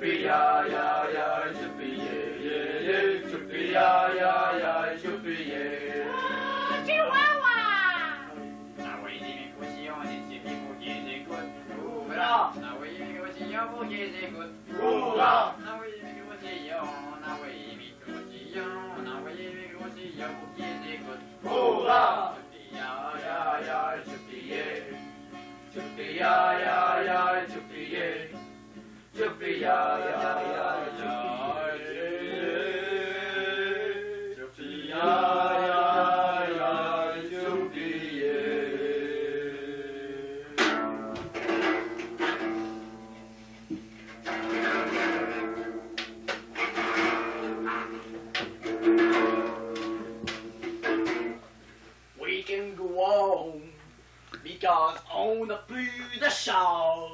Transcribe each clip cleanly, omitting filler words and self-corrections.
choupi ya ya ya, choupi ye ye, choupi ya ya ya, choupi ye. Chihuahua! Ah oui, des micro-sillons, des petits pour qu'ils écoutent. Oula! Ah oui, micro-sillons pour qu'ils écoutent. Oula! Ah oui, micro-sillons, ah oui, micro-sillons, ah oui, micro-sillons pour qu'ils écoutent. Oula! Choupi ya Ya ya, choupi ye. Choupi ya ya ya, choupi ye. Choupi ya ya ya, choupi ye. Choupi ya ya ya, choupi ye. We can go on because on n'a plus de char.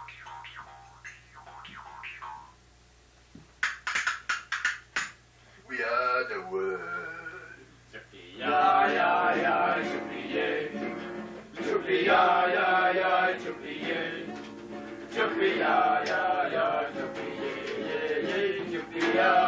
We are the world. choupi Ya ya ya, choupi ye. Choupi ya ya ya, choupi ye. Choupi ya ya ya, choupi ye ye ye. Choupi ya